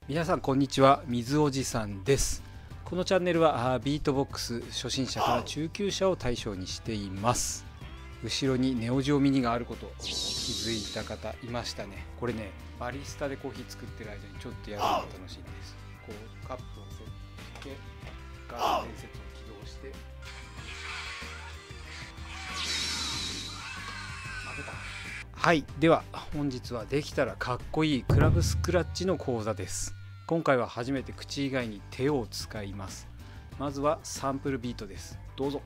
皆さんこんにちは、水おじさんです。このチャンネルはビートボックス初心者から中級者を対象にしています。後ろにネオジオミニがあること気づいた方いましたね。これね、バリスタでコーヒー作ってる間にちょっとやるのが楽しいんです。こうカップをセットしてガーデンセットを起動して負けた。はい、では本日はできたらかっこいいクラブスクラッチの講座です。今回は初めて口以外に手を使います。まずはサンプルビートです。どうぞ。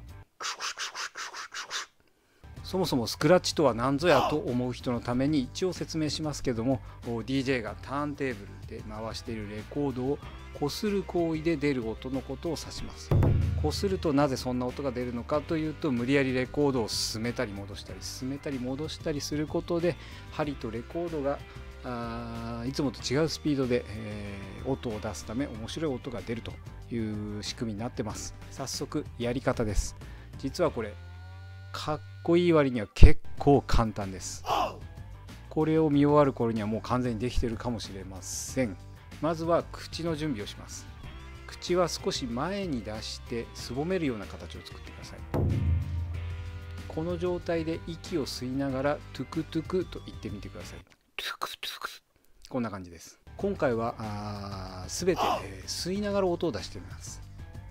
そもそもスクラッチとは何ぞやと思う人のために一応説明しますけども、 DJ がターンテーブルで回しているレコードを擦る行為で出る音のことを指します。擦るとなぜそんな音が出るのかというと、無理やりレコードを進めたり戻したり進めたり戻したりすることで、針とレコードがいつもと違うスピードで、音を出すため面白い音が出るという仕組みになってます。早速やり方です。実はこれかっこいい割には結構簡単です。これを見終わる頃にはもう完全にできているかもしれません。まずは口の準備をします。口は少し前に出してすぼめるような形を作ってください。この状態で息を吸いながらトゥクトゥクと言ってみてください。こんな感じです。今回はすべて吸いながら音を出してみます。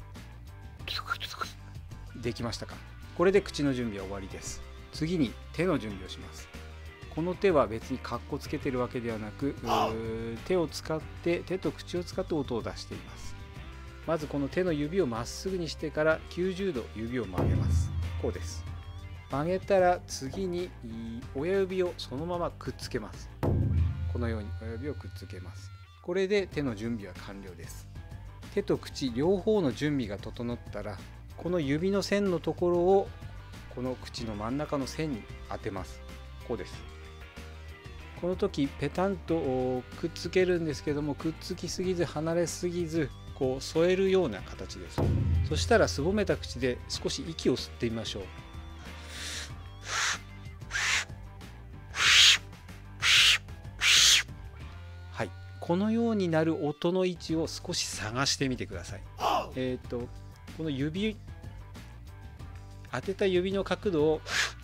できましたか？これで口の準備は終わりです。次に手の準備をします。この手は別にカッコつけてるわけではなく、手と口を使って音を出しています。まずこの手の指をまっすぐにしてから90度指を曲げます。こうです。曲げたら次に親指をそのままくっつけます。このように親指をくっつけます。これで手の準備は完了です。手と口両方の準備が整ったら、この指の線のところをこの口の真ん中の線に当てます。こうです。この時ペタンとくっつけるんですけども、くっつきすぎず離れすぎず、こう添えるような形です。そしたらすぼめた口で少し息を吸ってみましょう。はい、このようになる音の位置を少し探してみてください。この指当てた指の角度を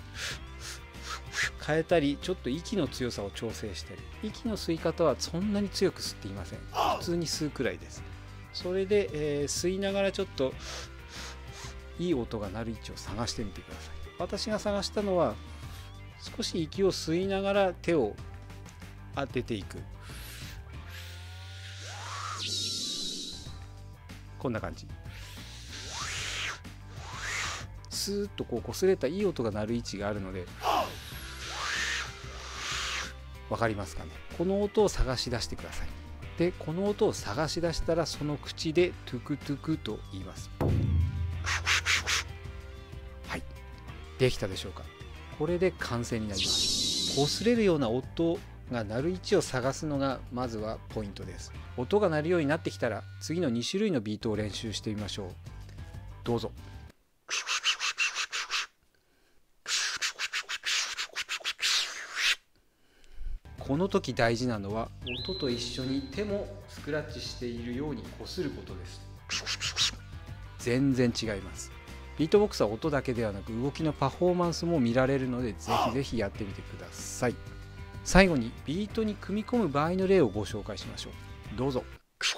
変えたり、ちょっと息の強さを調整したり、息の吸い方はそんなに強く吸っていません。普通に吸うくらいです。それで、吸いながらちょっといい音が鳴る位置を探してみてください。私が探したのは少し息を吸いながら手を当てていく、こんな感じ。スーッとこう擦れたいい音が鳴る位置があるので、分かりますかね。この音を探し出してください。でこの音を探し出したら、その口でトゥクトゥクと言います。はい、できたでしょうか。これで完成になります。擦れるような音が鳴る位置を探すのがまずはポイントです。音が鳴るようになってきたら、次の2種類のビートを練習してみましょう。どうぞ。この時大事なのは、音と一緒に手もスクラッチしているように擦ることです。全然違います。ビートボックスは音だけではなく動きのパフォーマンスも見られるので、ぜひぜひやってみてください。最後にビートに組み込む場合の例をご紹介しましょう。どうぞ。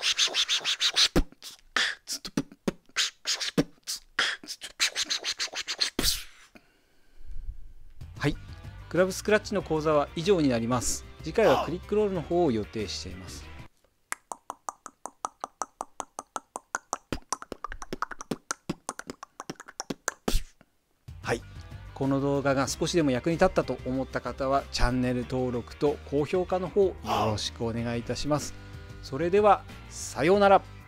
はい、クラブスクラッチの講座は以上になります。次回はクリックロールの方を予定しています。はい、この動画が少しでも役に立ったと思った方は、チャンネル登録と高評価の方よろしくお願いいたします。それではさようなら。